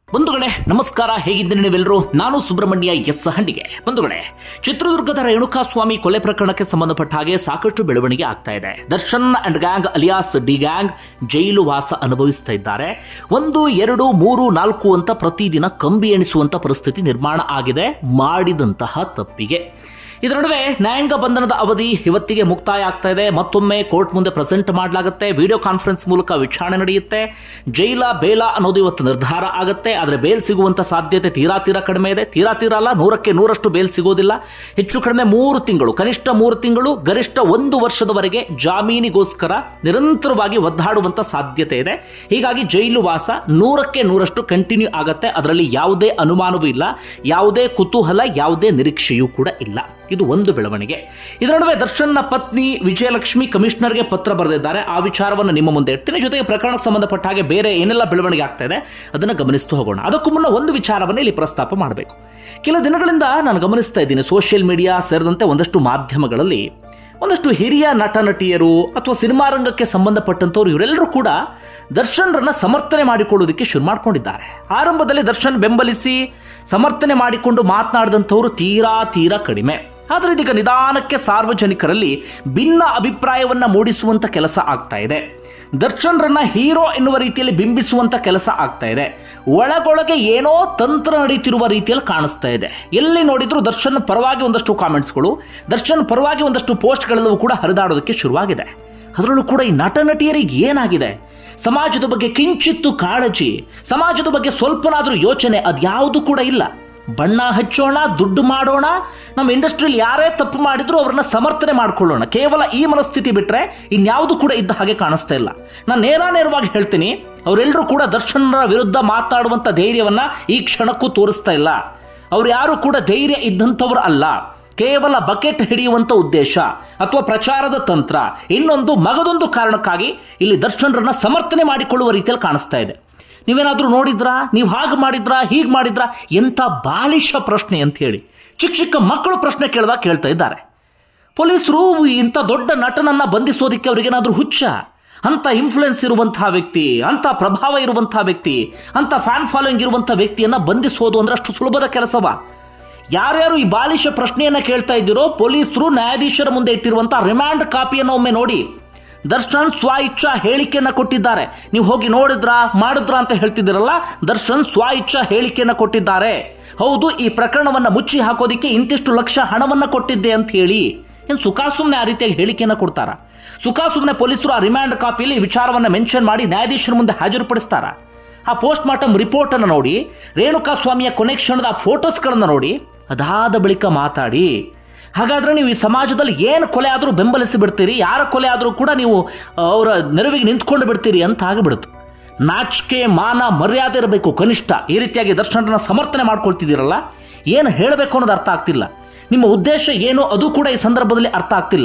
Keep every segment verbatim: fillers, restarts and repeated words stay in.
ಬಂಧುಗಳೇ ನಮಸ್ಕಾರ, ಹೇಗಿದ್ದೀರಿ ನೀವೆಲ್ಲರೂ? ನಾನು ಸುಬ್ರಹ್ಮಣ್ಯ ಎಸ್ ಹಂಡಿಗೆ. ಬಂಧುಗಳೇ, ಚಿತ್ರದುರ್ಗದ ರೇಣುಕಾಸ್ವಾಮಿ ಕೊಲೆ ಪ್ರಕರಣಕ್ಕೆ ಸಂಬಂಧಪಟ್ಟ ಹಾಗೆ ಸಾಕಷ್ಟು ಬೆಳವಣಿಗೆ ಆಗ್ತಾ ಇದೆ. Darshan and gang alias D gang jail ವಾಸ ಅನುಭವಿಸ್ತಾ ಇದ್ದಾರೆ. ಒಂದು ಎರಡು ಮೂರು ನಾಲ್ಕು ಅಂತ ಪ್ರತಿದಿನ ಕಂಬಿ ಎಣಿಸುವಂತ ಪರಿಸ್ಥಿತಿ ನಿರ್ಮಾಣ ಆಗಿದೆ ಮಾಡಿದಂತಹ ತಪ್ಪಿಗೆ. ಇದರ ನಡುವೆ ನ್ಯಾಯಾಂಗ ಬಂಧನದ ಅವಧಿ ಇವತ್ತಿಗೆ ಮುಕ್ತಾಯ ಆಗ್ತಾ ಇದೆ. ಮತ್ತೊಮ್ಮೆ ಕೋರ್ಟ್ ಮುಂದೆ ಪ್ರೆಸೆಂಟ್ ಮಾಡಲಾಗುತ್ತೆ. ವಿಡಿಯೋ ಕಾನ್ಫರೆನ್ಸ್ ಮೂಲಕ ವಿಚಾರಣೆ ನಡೆಯುತ್ತೆ. ಜೈಲ ಬೇಲ ಅನ್ನೋದು ಇವತ್ತು ನಿರ್ಧಾರ ಆಗುತ್ತೆ. ಆದರೆ ಬೇಲ್ ಸಿಗುವಂತ ಸಾಧ್ಯತೆ ತೀರಾ ತೀರಾ ಕಡಿಮೆ ಇದೆ. ತೀರಾ ತೀರಾ ಅಲ್ಲ, ನೂರಕ್ಕೆ ನೂರಷ್ಟು ಬೇಲ್ ಸಿಗೋದಿಲ್ಲ. ಹೆಚ್ಚು ಕಡಿಮೆ ಮೂರು ತಿಂಗಳು, ಕನಿಷ್ಠ ಮೂರು ತಿಂಗಳು, ಗರಿಷ್ಠ ಒಂದು ವರ್ಷದವರೆಗೆ ಜಾಮೀನಿಗೋಸ್ಕರ ನಿರಂತರವಾಗಿ ಒದ್ದಾಡುವಂತ ಸಾಧ್ಯತೆ ಇದೆ. ಹೀಗಾಗಿ ಜೈಲು ವಾಸ ನೂರಕ್ಕೆ ನೂರಷ್ಟು ಕಂಟಿನ್ಯೂ ಆಗತ್ತೆ. ಅದರಲ್ಲಿ ಯಾವುದೇ ಅನುಮಾನವೂ ಇಲ್ಲ, ಯಾವುದೇ ಕುತೂಹಲ, ಯಾವುದೇ ನಿರೀಕ್ಷೆಯೂ ಕೂಡ ಇಲ್ಲ. ಇದು ಒಂದು ಬೆಳವಣಿಗೆ. ಇದರ ನಡುವೆ ದರ್ಶನ್ನ ಪತ್ನಿ ವಿಜಯಲಕ್ಷ್ಮಿ ಕಮಿಷನರ್ಗೆ ಪತ್ರ ಬರೆದಿದ್ದಾರೆ. ಆ ವಿಚಾರವನ್ನು ನಿಮ್ಮ ಮುಂದೆ ಇಡ್ತೀನಿ. ಜೊತೆಗೆ ಪ್ರಕರಣಕ್ಕೆ ಸಂಬಂಧಪಟ್ಟ ಹಾಗೆ ಬೇರೆ ಏನೆಲ್ಲ ಬೆಳವಣಿಗೆ ಆಗ್ತಾ ಇದೆ ಅದನ್ನು ಗಮನಿಸ್ತು ಹೋಗೋಣ. ಅದಕ್ಕೂ ಮುನ್ನ ಒಂದು ವಿಚಾರವನ್ನು ಇಲ್ಲಿ ಪ್ರಸ್ತಾಪ ಮಾಡಬೇಕು. ಕೆಲ ದಿನಗಳಿಂದ ನಾನು ಗಮನಿಸ್ತಾ ಇದ್ದೀನಿ, ಸೋಷಿಯಲ್ ಮೀಡಿಯಾ ಸೇರಿದಂತೆ ಒಂದಷ್ಟು ಮಾಧ್ಯಮಗಳಲ್ಲಿ ಒಂದಷ್ಟು ಹಿರಿಯ ನಟ ನಟಿಯರು ಅಥವಾ ಸಿನಿಮಾ ರಂಗಕ್ಕೆ ಸಂಬಂಧಪಟ್ಟಂತವ್ರು ಇವರೆಲ್ಲರೂ ಕೂಡ ದರ್ಶನ್ರನ್ನ ಸಮರ್ಥನೆ ಮಾಡಿಕೊಳ್ಳೋದಕ್ಕೆ ಶುರು ಮಾಡಿಕೊಂಡಿದ್ದಾರೆ. ಆರಂಭದಲ್ಲಿ ದರ್ಶನ್ ಬೆಂಬಲಿಸಿ ಸಮರ್ಥನೆ ಮಾಡಿಕೊಂಡು ಮಾತನಾಡಿದಂಥವ್ರು ತೀರಾ ತೀರಾ ಕಡಿಮೆ. ಆದರೆ ಇದೀಗ ನಿಧಾನಕ್ಕೆ ಸಾರ್ವಜನಿಕರಲ್ಲಿ ಭಿನ್ನ ಅಭಿಪ್ರಾಯವನ್ನ ಮೂಡಿಸುವಂತ ಕೆಲಸ ಆಗ್ತಾ ಇದೆ. ದರ್ಶನ್ರನ್ನ ಹೀರೋ ಎನ್ನುವ ರೀತಿಯಲ್ಲಿ ಬಿಂಬಿಸುವಂತ ಕೆಲಸ ಆಗ್ತಾ ಇದೆ. ಒಳಗೊಳಗೆ ಏನೋ ತಂತ್ರ ನಡೀತಿರುವ ರೀತಿಯಲ್ಲಿ ಕಾಣಿಸ್ತಾ ಇದೆ. ಎಲ್ಲಿ ನೋಡಿದ್ರು ದರ್ಶನ್ ಪರವಾಗಿ ಒಂದಷ್ಟು ಕಾಮೆಂಟ್ಸ್ಗಳು, ದರ್ಶನ್ ಪರವಾಗಿ ಒಂದಷ್ಟು ಪೋಸ್ಟ್ಗಳೆಲ್ಲವೂ ಕೂಡ ಹರಿದಾಡೋದಕ್ಕೆ ಶುರುವಾಗಿದೆ. ಅದರಲ್ಲೂ ಕೂಡ ಈ ನಟ ನಟಿಯರಿಗೆ ಏನಾಗಿದೆ? ಸಮಾಜದ ಬಗ್ಗೆ ಕಿಂಚಿತ್ತು ಕಾಳಜಿ, ಸಮಾಜದ ಬಗ್ಗೆ ಸ್ವಲ್ಪನಾದ್ರೂ ಯೋಚನೆ ಅದ್ಯಾವುದು ಕೂಡ ಇಲ್ಲ. ಬಣ್ಣ ಹಚ್ಚೋಣ, ದುಡ್ಡು ಮಾಡೋಣ, ನಮ್ಮ ಇಂಡಸ್ಟ್ರಿಯಲ್ಲಿ ಯಾರೇ ತಪ್ಪು ಮಾಡಿದ್ರು ಅವ್ರನ್ನ ಸಮರ್ಥನೆ ಮಾಡ್ಕೊಳ್ಳೋಣ, ಕೇವಲ ಈ ಮನಸ್ಥಿತಿ ಬಿಟ್ರೆ ಇನ್ಯಾವುದು ಕೂಡ ಇದ್ದ ಹಾಗೆ ಕಾಣಿಸ್ತಾ ಇಲ್ಲ. ನಾನು ನೇರ ನೇರವಾಗಿ ಹೇಳ್ತೀನಿ, ಅವರೆಲ್ಲರೂ ಕೂಡ ದರ್ಶನ್ರ ವಿರುದ್ಧ ಮಾತಾಡುವಂತ ಧೈರ್ಯವನ್ನ ಈ ಕ್ಷಣಕ್ಕೂ ತೋರಿಸ್ತಾ ಇಲ್ಲ. ಅವ್ರು ಯಾರು ಕೂಡ ಧೈರ್ಯ ಇದ್ದಂಥವ್ರು ಅಲ್ಲ. ಕೇವಲ ಬಕೆಟ್ ಹಿಡಿಯುವಂತ ಉದ್ದೇಶ ಅಥವಾ ಪ್ರಚಾರದ ತಂತ್ರ, ಇನ್ನೊಂದು ಮಗದೊಂದು ಕಾರಣಕ್ಕಾಗಿ ಇಲ್ಲಿ ದರ್ಶನ್ರನ್ನ ಸಮರ್ಥನೆ ಮಾಡಿಕೊಳ್ಳುವ ರೀತಿಯಲ್ಲಿ ಕಾಣಿಸ್ತಾ ಇದೆ. ನೀವೇನಾದ್ರೂ ನೋಡಿದ್ರಾ? ನೀವು ಹಾಗೆ ಮಾಡಿದ್ರಾ, ಹೀಗೆ ಮಾಡಿದ್ರಾ? ಎಂಥ ಬಾಲಿಶ ಪ್ರಶ್ನೆ ಅಂತ ಹೇಳಿ ಚಿಕ್ಕ ಚಿಕ್ಕ ಮಕ್ಕಳು ಪ್ರಶ್ನೆ ಕೇಳಿದಾಗ ಕೇಳ್ತಾ ಇದ್ದಾರೆ. ಪೊಲೀಸರು ಇಂಥ ದೊಡ್ಡ ನಟನನ್ನ ಬಂಧಿಸೋದಕ್ಕೆ ಅವ್ರಿಗೇನಾದ್ರೂ ಹುಚ್ಚ? ಅಂತ ಇನ್ಫ್ಲುಯೆನ್ಸ್ ಇರುವಂತಹ ವ್ಯಕ್ತಿ, ಅಂತ ಪ್ರಭಾವ ಇರುವಂತಹ ವ್ಯಕ್ತಿ, ಅಂತ ಫ್ಯಾನ್ ಫಾಲೋಯಿಂಗ್ ಇರುವಂತಹ ವ್ಯಕ್ತಿಯನ್ನ ಬಂಧಿಸೋದು ಅಂದ್ರೆ ಅಷ್ಟು ಸುಲಭದ ಕೆಲಸವಾ? ಯಾರ್ಯಾರು ಈ ಬಾಲಿಶ ಪ್ರಶ್ನೆಯನ್ನ ಕೇಳ್ತಾ ಇದ್ದೀರೋ, ಪೊಲೀಸರು ನ್ಯಾಯಾಧೀಶರ ಮುಂದೆ ಇಟ್ಟಿರುವಂತಹ ರಿಮಾಂಡ್ ಕಾಪಿಯನ್ನು ಒಮ್ಮೆ ನೋಡಿ. ದರ್ಶನ್ ಸ್ವ ಇಚ್ಛಾ ಹೇಳಿಕೆಯನ್ನ ಕೊಟ್ಟಿದ್ದಾರೆ. ನೀವು ಹೋಗಿ ನೋಡಿದ್ರಾ, ಮಾಡಿದ್ರಾ ಅಂತ ಹೇಳ್ತಿದ್ದೀರಲ್ಲ, ದರ್ಶನ್ ಸ್ವ ಇಚ್ಛಾ ಹೇಳಿಕೆಯನ್ನ ಕೊಟ್ಟಿದ್ದಾರೆ. ಹೌದು, ಈ ಪ್ರಕರಣವನ್ನ ಮುಚ್ಚಿ ಹಾಕೋದಿಕ್ಕೆ ಇಂತಿಷ್ಟು ಲಕ್ಷ ಹಣವನ್ನ ಕೊಟ್ಟಿದ್ದೆ ಅಂತ ಹೇಳಿ. ಏನು ಸುಖಾ ಸುಮ್ಮನೆ ಆ ರೀತಿಯಾಗಿ ಹೇಳಿಕೆಯನ್ನ ಕೊಡ್ತಾರ? ಸುಖಾ ಸುಮ್ಮನೆ ಪೊಲೀಸರು ಆ ರಿಮಾಂಡ್ ಕಾಪಿಯಲ್ಲಿ ವಿಚಾರವನ್ನ ಮೆನ್ಷನ್ ಮಾಡಿ ನ್ಯಾಯಾಧೀಶರ ಮುಂದೆ ಹಾಜರುಪಡಿಸ್ತಾರ? ಆ ಪೋಸ್ಟ್ ಮಾರ್ಟಮ್ ರಿಪೋರ್ಟ್ ಅನ್ನು ನೋಡಿ, ರೇಣುಕಾಸ್ವಾಮಿಯ ಕೊನೆ ಕ್ಷಣದ ಆ ಫೋಟೋಸ್ಗಳನ್ನ ನೋಡಿ, ಅದಾದ ಬಳಿಕ ಮಾತಾಡಿ. ಹಾಗಾದ್ರೆ ನೀವು ಈ ಸಮಾಜದಲ್ಲಿ ಏನು ಕೊಲೆ ಆದರೂ ಬೆಂಬಲಿಸಿ ಬಿಡ್ತೀರಿ, ಯಾರ ಕೊಲೆ ಆದರೂ ಕೂಡ ನೀವು ಅವರ ನೆರವಿಗೆ ನಿಂತ್ಕೊಂಡು ಬಿಡ್ತೀರಿ ಅಂತ ಆಗಿಬಿಡ್ತು. ನಾಚಿಕೆ, ಮಾನ, ಮರ್ಯಾದೆ ಇರಬೇಕು ಕನಿಷ್ಠ. ಈ ರೀತಿಯಾಗಿ ದರ್ಶನರನ್ನ ಸಮರ್ಥನೆ ಮಾಡ್ಕೊಳ್ತಿದ್ದೀರಲ್ಲ, ಏನು ಹೇಳಬೇಕು ಅನ್ನೋದು ಅರ್ಥ ಆಗ್ತಿಲ್ಲ. ನಿಮ್ಮ ಉದ್ದೇಶ ಏನು ಅದು ಕೂಡ ಈ ಸಂದರ್ಭದಲ್ಲಿ ಅರ್ಥ ಆಗ್ತಿಲ್ಲ.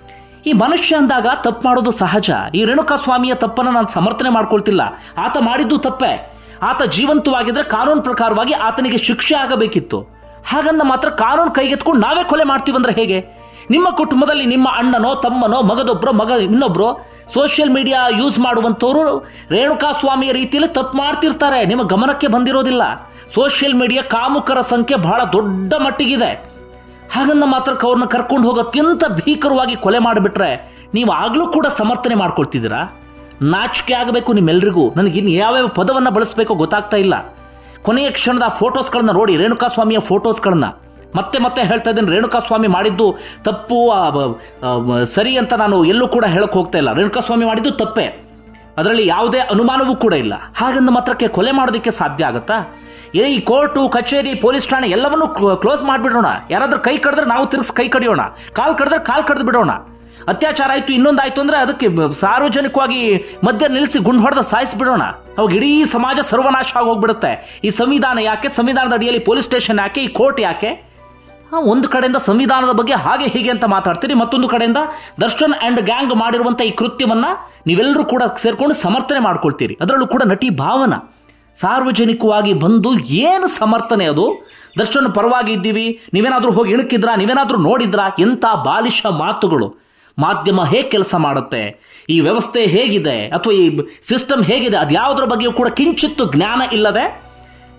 ಈ ಮನುಷ್ಯ ಅಂದಾಗ ತಪ್ಪು ಮಾಡೋದು ಸಹಜ. ಈ ರೇಣುಕಾಸ್ವಾಮಿಯ ತಪ್ಪನ್ನು ನಾನು ಸಮರ್ಥನೆ ಮಾಡ್ಕೊಳ್ತಿಲ್ಲ. ಆತ ಮಾಡಿದ್ದು ತಪ್ಪೆ. ಆತ ಜೀವಂತವಾಗಿದ್ರೆ ಕಾನೂನು ಪ್ರಕಾರವಾಗಿ ಆತನಿಗೆ ಶಿಕ್ಷೆ ಆಗಬೇಕಿತ್ತು. ಹಾಗಂದ ಮಾತ್ರ ಕಾನೂನು ಕೈಗೆತ್ಕೊಂಡು ನಾವೇ ಕೊಲೆ ಮಾಡ್ತೀವಂದ್ರೆ ಹೇಗೆ? ನಿಮ್ಮ ಕುಟುಂಬದಲ್ಲಿ ನಿಮ್ಮ ಅಣ್ಣನೋ, ತಮ್ಮನೋ, ಮಗದೊಬ್ಬರೋ, ಮಗ ಇನ್ನೊಬ್ರು ಸೋಷಿಯಲ್ ಮೀಡಿಯಾ ಯೂಸ್ ಮಾಡುವಂಥವ್ರು ರೇಣುಕಾಸ್ವಾಮಿಯ ರೀತಿಯಲ್ಲಿ ತಪ್ಪು ಮಾಡ್ತಿರ್ತಾರೆ. ನಿಮ್ಮ ಗಮನಕ್ಕೆ ಬಂದಿರೋದಿಲ್ಲ. ಸೋಷಿಯಲ್ ಮೀಡಿಯಾ ಕಾಮುಕರ ಸಂಖ್ಯೆ ಬಹಳ ದೊಡ್ಡ ಮಟ್ಟಿಗಿದೆ. ಹಾಗಂದ ಮಾತ್ರಕ್ಕೆ ಅವ್ರನ್ನ ಕರ್ಕೊಂಡು ಹೋಗಿ ಅತ್ಯಂತ ಭೀಕರವಾಗಿ ಕೊಲೆ ಮಾಡಿಬಿಟ್ರೆ ನೀವು ಆಗ್ಲೂ ಕೂಡ ಸಮರ್ಥನೆ ಮಾಡ್ಕೊಳ್ತಿದ್ದೀರಾ? ನಾಚಿಕೆ ಆಗಬೇಕು ನಿಮ್ಮೆಲ್ರಿಗೂ. ನನಗಿನ್ನು ಯಾವ್ಯಾವ ಪದವನ್ನು ಬಳಸಬೇಕೋ ಗೊತ್ತಾಗ್ತಾ ಇಲ್ಲ. ಕೊನೆಯ ಕ್ಷಣದ ಫೋಟೋಸ್ಗಳನ್ನ ನೋಡಿ, ರೇಣುಕಾಸ್ವಾಮಿಯ ಫೋಟೋಸ್ಗಳನ್ನ ಮತ್ತೆ ಮತ್ತೆ ಹೇಳ್ತಾ ಇದ್ದೇನೆ. ರೇಣುಕಾಸ್ವಾಮಿ ಮಾಡಿದ್ದು ತಪ್ಪು ಸರಿ ಅಂತ ನಾನು ಎಲ್ಲೂ ಕೂಡ ಹೇಳಕ್ ಹೋಗ್ತಾ ಇಲ್ಲ. ರೇಣುಕಾಸ್ವಾಮಿ ಮಾಡಿದ್ದು ತಪ್ಪೇ, ಅದರಲ್ಲಿ ಯಾವುದೇ ಅನುಮಾನವೂ ಕೂಡ ಇಲ್ಲ. ಹಾಗಂದ ಮಾತ್ರಕ್ಕೆ ಕೊಲೆ ಮಾಡೋದಕ್ಕೆ ಸಾಧ್ಯ ಆಗತ್ತಾ? ಏ ಈ ಕೋರ್ಟು, ಕಚೇರಿ, ಪೊಲೀಸ್ ಠಾಣೆ ಎಲ್ಲವನ್ನೂ ಕ್ಲೋಸ್ ಮಾಡಿಬಿಡೋಣ. ಯಾರಾದ್ರೂ ಕೈ ಕಡಿದ್ರೆ ನಾವು ತಿರ್ಗಿಸಿ ಕೈ ಕಡಿಯೋಣ, ಕಾಲ್ ಕಡಿದ್ರೆ ಕಾಲ್ ಕಡ್ದು ಬಿಡೋಣ. ಅತ್ಯಾಚಾರ ಆಯ್ತು, ಇನ್ನೊಂದಾಯ್ತು ಅಂದ್ರೆ ಅದಕ್ಕೆ ಸಾರ್ವಜನಿಕವಾಗಿ ಮಧ್ಯ ನಿಲ್ಲಿಸಿ ಗುಂಡು ಹೊಡೆದ ಸಾಯಿಸಿಬಿಡೋಣ. ಅವಾಗ ಇಡೀ ಸಮಾಜ ಸರ್ವನಾಶ ಆಗಿ ಹೋಗ್ಬಿಡುತ್ತೆ. ಈ ಸಂವಿಧಾನ ಯಾಕೆ? ಸಂವಿಧಾನದ ಅಡಿಯಲ್ಲಿ ಪೊಲೀಸ್ ಸ್ಟೇಷನ್ ಯಾಕೆ? ಈ ಕೋರ್ಟ್ ಯಾಕೆ? ಒಂದು ಕಡೆಯಿಂದ ಸಂವಿಧಾನದ ಬಗ್ಗೆ ಹಾಗೆ ಹೀಗೆ ಅಂತ ಮಾತಾಡ್ತೀರಿ, ಮತ್ತೊಂದು ಕಡೆಯಿಂದ ದರ್ಶನ್ ಅಂಡ್ ಗ್ಯಾಂಗ್ ಮಾಡಿರುವಂತ ಈ ಕೃತ್ಯವನ್ನ ನೀವೆಲ್ಲರೂ ಕೂಡ ಸೇರ್ಕೊಂಡು ಸಮರ್ಥನೆ ಮಾಡ್ಕೊಳ್ತೀರಿ. ಅದರಲ್ಲೂ ಕೂಡ ನಟಿ ಭಾವನಾ ಸಾರ್ವಜನಿಕವಾಗಿ ಬಂದು ಏನು ಸಮರ್ಥನೆ ಅದು? ದರ್ಶನ್ ಪರವಾಗಿ ಇದ್ದೀವಿ, ನೀವೇನಾದ್ರೂ ಹೋಗಿ ಇಣುಕಿದ್ರಾ, ನೀವೇನಾದ್ರೂ ನೋಡಿದ್ರಾ? ಎಂಥ ಬಾಲಿಶ ಮಾತುಗಳು. ಮಾಧ್ಯಮ ಹೇಗೆ ಕೆಲಸ ಮಾಡುತ್ತೆ, ಈ ವ್ಯವಸ್ಥೆ ಹೇಗಿದೆ, ಅಥವಾ ಈ ಸಿಸ್ಟಮ್ ಹೇಗಿದೆ, ಅದ್ಯಾವುದರ ಬಗ್ಗೆಯೂ ಕೂಡ ಕಿಂಚಿತ್ತು ಜ್ಞಾನ ಇಲ್ಲದೆ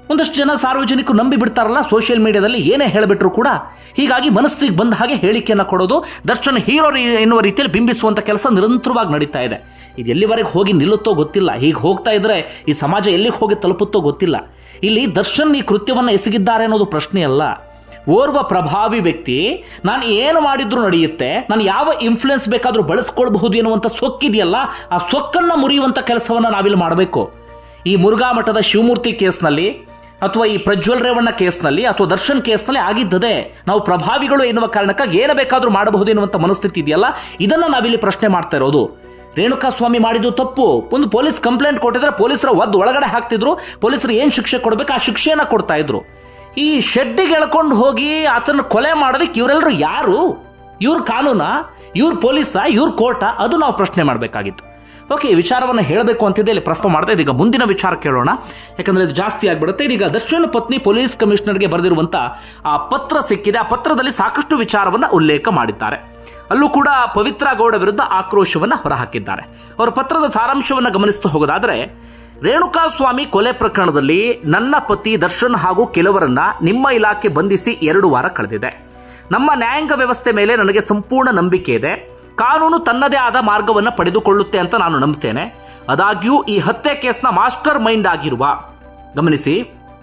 ಒಂದಷ್ಟು ಜನ ಸಾರ್ವಜನಿಕರು ನಂಬಿ ಬಿಡ್ತಾರಲ್ಲ ಸೋಷಿಯಲ್ ಮೀಡಿಯಾದಲ್ಲಿ ಏನೇ ಹೇಳಿಬಿಟ್ರು ಕೂಡ. ಹೀಗಾಗಿ ಮನಸ್ಸಿಗೆ ಬಂದ ಹಾಗೆ ಹೇಳಿಕೆಯನ್ನು ಕೊಡೋದು, ದರ್ಶನ್ ಹೀರೋ ಎನ್ನುವ ರೀತಿಯಲ್ಲಿ ಬಿಂಬಿಸುವಂಥ ಕೆಲಸ ನಿರಂತರವಾಗಿ ನಡೀತಾ ಇದೆ. ಇದು ಎಲ್ಲಿವರೆಗೆ ಹೋಗಿ ನಿಲ್ಲುತ್ತೋ ಗೊತ್ತಿಲ್ಲ. ಹೀಗೆ ಹೋಗ್ತಾ ಇದ್ರೆ ಈ ಸಮಾಜ ಎಲ್ಲಿಗೆ ಹೋಗಿ ತಲುಪುತ್ತೋ ಗೊತ್ತಿಲ್ಲ. ಇಲ್ಲಿ ದರ್ಶನ್ ಈ ಕೃತ್ಯವನ್ನು ಎಸಗಿದ್ದಾರೆ ಅನ್ನೋದು ಪ್ರಶ್ನೆ ಅಲ್ಲ. ಓರ್ವ ಪ್ರಭಾವಿ ವ್ಯಕ್ತಿ ನಾನು ಏನು ಮಾಡಿದ್ರು ನಡೆಯುತ್ತೆ, ನಾನು ಯಾವ ಇನ್ಫ್ಲುಯೆನ್ಸ್ ಬೇಕಾದರೂ ಬಳಸ್ಕೊಳ್ಬಹುದು ಎನ್ನುವಂಥ ಸೊಕ್ಕಿದೆಯಲ್ಲ, ಆ ಸೊಕ್ಕನ್ನು ಮುರಿಯುವಂಥ ಕೆಲಸವನ್ನು ನಾವಿಲ್ಲಿ ಮಾಡಬೇಕು. ಈ ಮುರುಘಾ ಮಠದ ಶಿವಮೂರ್ತಿ ಕೇಸ್ನಲ್ಲಿ ಅಥವಾ ಈ ಪ್ರಜ್ವಲ್ ರೇವಣ್ಣ ಕೇಸ್ನಲ್ಲಿ ಅಥವಾ ದರ್ಶನ್ ಕೇಸ್ನಲ್ಲಿ ಆಗಿದ್ದದೆ. ನಾವು ಪ್ರಭಾವಿಗಳು ಎನ್ನುವ ಕಾರಣಕ್ಕಾಗಿ ಏನು ಬೇಕಾದರೂ ಮಾಡಬಹುದು ಎನ್ನುವಂಥ ಮನಸ್ಥಿತಿ ಇದೆಯಲ್ಲ, ಇದನ್ನು ನಾವಿಲ್ಲಿ ಪ್ರಶ್ನೆ ಮಾಡ್ತಾ ಇರೋದು. ರೇಣುಕಾ ಸ್ವಾಮಿ ಮಾಡಿದ್ದು ತಪ್ಪು. ಒಂದು ಪೊಲೀಸ್ ಕಂಪ್ಲೇಂಟ್ ಕೊಟ್ಟಿದ್ರೆ ಪೊಲೀಸರ ಒದ್ದು ಒಳಗಡೆ ಹಾಕ್ತಿದ್ರು, ಪೊಲೀಸರು ಏನು ಶಿಕ್ಷೆ ಕೊಡಬೇಕು ಆ ಶಿಕ್ಷೆಯನ್ನು ಕೊಡ್ತಾ ಇದ್ರು. ಈ ಶೆಡ್ಡಿಗೆ ಎಳ್ಕೊಂಡು ಹೋಗಿ ಆತನ ಕೊಲೆ ಮಾಡೋದಕ್ಕೆ ಇವರೆಲ್ಲರೂ ಯಾರು? ಇವ್ರ ಕಾನೂನಾ, ಇವ್ರ ಪೊಲೀಸಾ, ಇವ್ರ ಕೋರ್ಟಾ? ಅದು ನಾವು ಪ್ರಶ್ನೆ ಮಾಡಬೇಕಾಗಿತ್ತು. ಓಕೆ, ಈ ವಿಚಾರವನ್ನು ಹೇಳಬೇಕು ಅಂತಿದ್ದೆ, ಇಲ್ಲಿ ಪ್ರಸ್ತಾಪ ಮಾಡಿದೆ. ಇದೀಗ ಮುಂದಿನ ವಿಚಾರ ಕೇಳೋಣ, ಯಾಕಂದ್ರೆ ಇದು ಜಾಸ್ತಿ ಆಗ್ಬಿಡುತ್ತೆ. ಇದೀಗ ದರ್ಶನ್ ಪತ್ನಿ ಪೊಲೀಸ್ ಕಮಿಷನರ್ಗೆ ಬರೆದಿರುವಂತ ಆ ಪತ್ರ ಸಿಕ್ಕಿದೆ. ಆ ಪತ್ರದಲ್ಲಿ ಸಾಕಷ್ಟು ವಿಚಾರವನ್ನ ಉಲ್ಲೇಖ ಮಾಡಿದ್ದಾರೆ. ಅಲ್ಲೂ ಕೂಡ ಪವಿತ್ರ ಗೌಡ ವಿರುದ್ಧ ಆಕ್ರೋಶವನ್ನ ಹೊರಹಾಕಿದ್ದಾರೆ. ಅವರ ಪತ್ರದ ಸಾರಾಂಶವನ್ನು ಗಮನಿಸ್ತಾ ಹೋಗೋದಾದ್ರೆ, ರೇಣುಕಾ ಸ್ವಾಮಿ ಕೊಲೆ ಪ್ರಕರಣದಲ್ಲಿ ನನ್ನ ಪತಿ ದರ್ಶನ್ ಹಾಗೂ ಕೆಲವರನ್ನ ನಿಮ್ಮ ಇಲಾಖೆ ಬಂಧಿಸಿ ಎರಡು ವಾರ ಕಳೆದಿದೆ. ನಮ್ಮ ನ್ಯಾಯಾಂಗ ವ್ಯವಸ್ಥೆ ಮೇಲೆ ನನಗೆ ಸಂಪೂರ್ಣ ನಂಬಿಕೆ ಇದೆ. ಕಾನೂನು ತನ್ನದೇ ಆದ ಮಾರ್ಗವನ್ನು ಪಡೆದುಕೊಳ್ಳುತ್ತೆ ಅಂತ ನಾನು ನಂಬುತ್ತೇನೆ. ಆದಾಗ್ಯೂ ಈ ಹತ್ಯೆ ಕೇಸ್ನ ಮಾಸ್ಟರ್ ಮೈಂಡ್ ಆಗಿರುವ, ಗಮನಿಸಿ,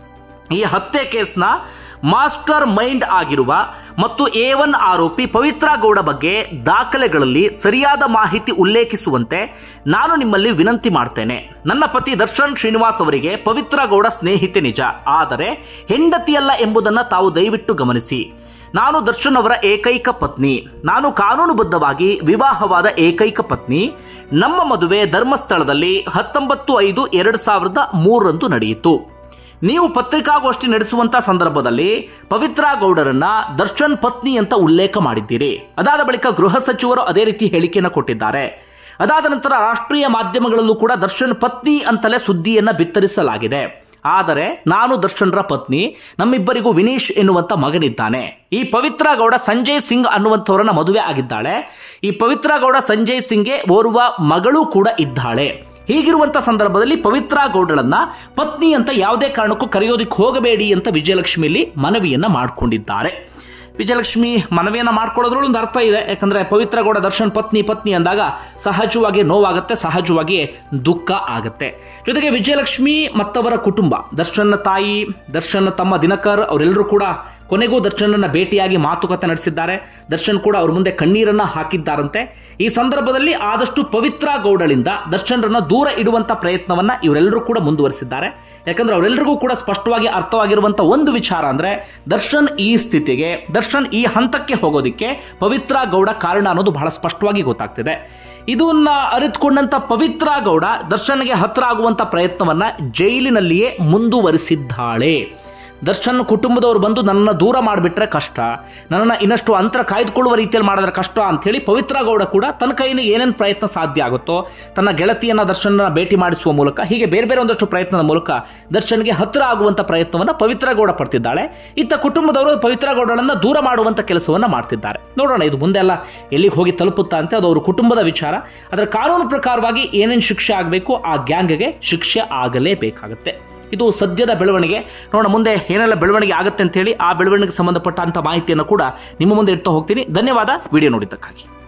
ಈ ಹತ್ಯೆ ಕೇಸ್ನ ಮಾಸ್ಟರ್ ಮೈಂಡ್ ಆಗಿರುವ ಮತ್ತು ಎ ಒನ್ ಆರೋಪಿ ಪವಿತ್ರ ಗೌಡ ಬಗ್ಗೆ ದಾಖಲೆಗಳಲ್ಲಿ ಸರಿಯಾದ ಮಾಹಿತಿ ಉಲ್ಲೇಖಿಸುವಂತೆ ನಾನು ನಿಮ್ಮಲ್ಲಿ ವಿನಂತಿ ಮಾಡ್ತೇನೆ. ನನ್ನ ಪತಿ ದರ್ಶನ್ ಶ್ರೀನಿವಾಸ್ ಅವರಿಗೆ ಪವಿತ್ರ ಗೌಡ ಸ್ನೇಹಿತೆ ನಿಜ, ಆದರೆ ಹೆಂಡತಿಯಲ್ಲ ಎಂಬುದನ್ನು ತಾವು ದಯವಿಟ್ಟು ಗಮನಿಸಿ. ನಾನು ದರ್ಶನ್ ಅವರ ಏಕೈಕ ಪತ್ನಿ. ನಾನು ಕಾನೂನುಬದ್ಧವಾಗಿ ವಿವಾಹವಾದ ಏಕೈಕ ಪತ್ನಿ. ನಮ್ಮ ಮದುವೆ ಧರ್ಮಸ್ಥಳದಲ್ಲಿ ಹತ್ತೊಂಬತ್ತು ಐದು ಎರಡು ಸಾವಿರದ ಮೂರರಂದು ನಡೆಯಿತು. ನೀವು ಪತ್ರಿಕಾಗೋಷ್ಠಿ ನಡೆಸುವಂತ ಸಂದರ್ಭದಲ್ಲಿ ಪವಿತ್ರ ಗೌಡರನ್ನ ದರ್ಶನ್ ಪತ್ನಿ ಅಂತ ಉಲ್ಲೇಖ ಮಾಡಿದ್ದೀರಿ. ಅದಾದ ಬಳಿಕ ಗೃಹ ಸಚಿವರು ಅದೇ ರೀತಿ ಹೇಳಿಕೆಯನ್ನು ಕೊಟ್ಟಿದ್ದಾರೆ. ಅದಾದ ನಂತರ ರಾಷ್ಟ್ರೀಯ ಮಾಧ್ಯಮಗಳಲ್ಲೂ ಕೂಡ ದರ್ಶನ್ ಪತ್ನಿ ಅಂತಲೇ ಸುದ್ದಿಯನ್ನ ಬಿತ್ತರಿಸಲಾಗಿದೆ. ಆದರೆ ನಾನು ದರ್ಶನ್ರ ಪತ್ನಿ, ನಮ್ಮಿಬ್ಬರಿಗೂ ವಿನೀಶ್ ಎನ್ನುವಂತ ಮಗನಿದ್ದಾನೆ. ಈ ಪವಿತ್ರ ಗೌಡ ಸಂಜಯ್ ಸಿಂಗ್ ಅನ್ನುವಂಥವರನ್ನ ಮದುವೆ ಆಗಿದ್ದಾಳೆ. ಈ ಪವಿತ್ರ ಗೌಡ ಸಂಜಯ್ ಸಿಂಗ್ಗೆ ಓರ್ವ ಮಗಳು ಕೂಡ ಇದ್ದಾಳೆ. ಹೀಗಿರುವಂತ ಸಂದರ್ಭದಲ್ಲಿ ಪವಿತ್ರ ಗೌಡಳನ್ನ ಪತ್ನಿ ಅಂತ ಯಾವುದೇ ಕಾರಣಕ್ಕೂ ಕರೆಯೋದಿಕ್ಕೆ ಹೋಗಬೇಡಿ ಅಂತ ವಿಜಯಲಕ್ಷ್ಮಿಯಲ್ಲಿ ಮನವಿಯನ್ನ ಮಾಡಿಕೊಂಡಿದ್ದಾರೆ. ವಿಜಯಲಕ್ಷ್ಮಿ ಮನವಿಯನ್ನ ಮಾಡ್ಕೊಳ್ಳೋದ್ರಲ್ಲಿ ಒಂದು ಅರ್ಥ ಇದೆ. ಯಾಕಂದ್ರೆ ಪವಿತ್ರ ಗೌಡ ದರ್ಶನ್ ಪತ್ನಿ ಪತ್ನಿ ಅಂದಾಗ ಸಹಜವಾಗಿ ನೋವಾಗುತ್ತೆ, ಸಹಜವಾಗಿ ದುಃಖ ಆಗುತ್ತೆ. ಜೊತೆಗೆ ವಿಜಯಲಕ್ಷ್ಮಿ ಮತ್ತವರ ಕುಟುಂಬ, ದರ್ಶನ್ ತಾಯಿ, ದರ್ಶನ್ ತಮ್ಮ ದಿನಕರ್ ಅವರೆಲ್ಲರೂ ಕೂಡ ಕೊನೆಗೂ ದರ್ಶನನ್ನ ಭೇಟಿಯಾಗಿ ಮಾತುಕತೆ ನಡೆಸಿದ್ದಾರೆ. ದರ್ಶನ್ ಕೂಡ ಅವ್ರ ಮುಂದೆ ಕಣ್ಣೀರನ್ನ ಹಾಕಿದ್ದಾರಂತೆ. ಈ ಸಂದರ್ಭದಲ್ಲಿ ಆದಷ್ಟು ಪವಿತ್ರ ಗೌಡಳಿಂದ ದರ್ಶನ್ರನ್ನ ದೂರ ಇಡುವಂತ ಪ್ರಯತ್ನವನ್ನ ಇವರೆಲ್ಲರೂ ಕೂಡ ಮುಂದುವರಿಸಿದ್ದಾರೆ. ಯಾಕಂದ್ರೆ ಅವರೆಲ್ಲರಿಗೂ ಕೂಡ ಸ್ಪಷ್ಟವಾಗಿ ಅರ್ಥವಾಗಿರುವಂತ ಒಂದು ವಿಚಾರ ಅಂದ್ರೆ, ದರ್ಶನ್ ಈ ಸ್ಥಿತಿಗೆ, ದರ್ಶನ್ ಈ ಹಂತಕ್ಕೆ ಹೋಗೋದಿಕ್ಕೆ ಪವಿತ್ರ ಗೌಡ ಕಾರಣ ಅನ್ನೋದು ಬಹಳ ಸ್ಪಷ್ಟವಾಗಿ ಗೊತ್ತಾಗ್ತಿದೆ. ಇದನ್ನ ಅರಿತುಕೊಂಡಂತ ಪವಿತ್ರ ಗೌಡ ದರ್ಶನ್ಗೆ ಹತ್ರ ಆಗುವಂತ ಪ್ರಯತ್ನವನ್ನ ಜೈಲಿನಲ್ಲಿಯೇ ಮುಂದುವರಿಸಿದ್ದಾಳೆ. ದರ್ಶನ್ ಕುಟುಂಬದವರು ಬಂದು ನನ್ನನ್ನು ದೂರ ಮಾಡಿಬಿಟ್ರೆ ಕಷ್ಟ, ನನ್ನನ್ನು ಇನ್ನಷ್ಟು ಅಂತರ ಕಾಯ್ದುಕೊಳ್ಳುವ ರೀತಿಯಲ್ಲಿ ಮಾಡಿದ್ರೆ ಕಷ್ಟ ಅಂತ ಹೇಳಿ ಪವಿತ್ರ ಗೌಡ ಕೂಡ ತನ್ನ ಕೈಯಿಂದ ಏನೇನು ಪ್ರಯತ್ನ ಸಾಧ್ಯ ಆಗುತ್ತೋ ತನ್ನ ಗೆಳತಿಯನ್ನ ದರ್ಶನ ಭೇಟಿ ಮಾಡಿಸುವ ಮೂಲಕ, ಹೀಗೆ ಬೇರೆ ಬೇರೆ ಒಂದಷ್ಟು ಪ್ರಯತ್ನದ ಮೂಲಕ ದರ್ಶನ್ಗೆ ಹತ್ತಿರ ಆಗುವಂತ ಪ್ರಯತ್ನವನ್ನ ಪವಿತ್ರ ಗೌಡ ಪಡ್ತಿದ್ದಾಳೆ. ಇತ್ತ ಕುಟುಂಬದವರು ಪವಿತ್ರ ಗೌಡಳನ್ನ ದೂರ ಮಾಡುವಂತ ಕೆಲಸವನ್ನ ಮಾಡ್ತಿದ್ದಾರೆ. ನೋಡೋಣ ಇದು ಮುಂದೆಲ್ಲ ಎಲ್ಲಿಗೆ ಹೋಗಿ ತಲುಪುತ್ತಾ ಅಂತ, ಅದು ಅವ್ರ ಕುಟುಂಬದ ವಿಚಾರ. ಅದರ ಕಾನೂನು ಪ್ರಕಾರವಾಗಿ ಏನೇನು ಶಿಕ್ಷೆ ಆಗಬೇಕು ಆ ಗ್ಯಾಂಗ್ಗೆ ಶಿಕ್ಷೆ ಆಗಲೇಬೇಕಾಗುತ್ತೆ. ಇದು ಸದ್ಯದ ಬೆಳವಣಿಗೆ. ನೋಡೋಣ ಮುಂದೆ ಏನೆಲ್ಲ ಬೆಳವಣಿಗೆ ಆಗುತ್ತೆ ಅಂತ ಹೇಳಿ ಆ ಬೆಳವಣಿಗೆಗೆ ಸಂಬಂಧಪಟ್ಟಂತ ಮಾಹಿತಿಯನ್ನು ಕೂಡ ನಿಮ್ಮ ಮುಂದೆ ಇಡ್ತಾ ಹೋಗ್ತೀನಿ. ಧನ್ಯವಾದ ವಿಡಿಯೋ ನೋಡಿದ್ದಕ್ಕಾಗಿ.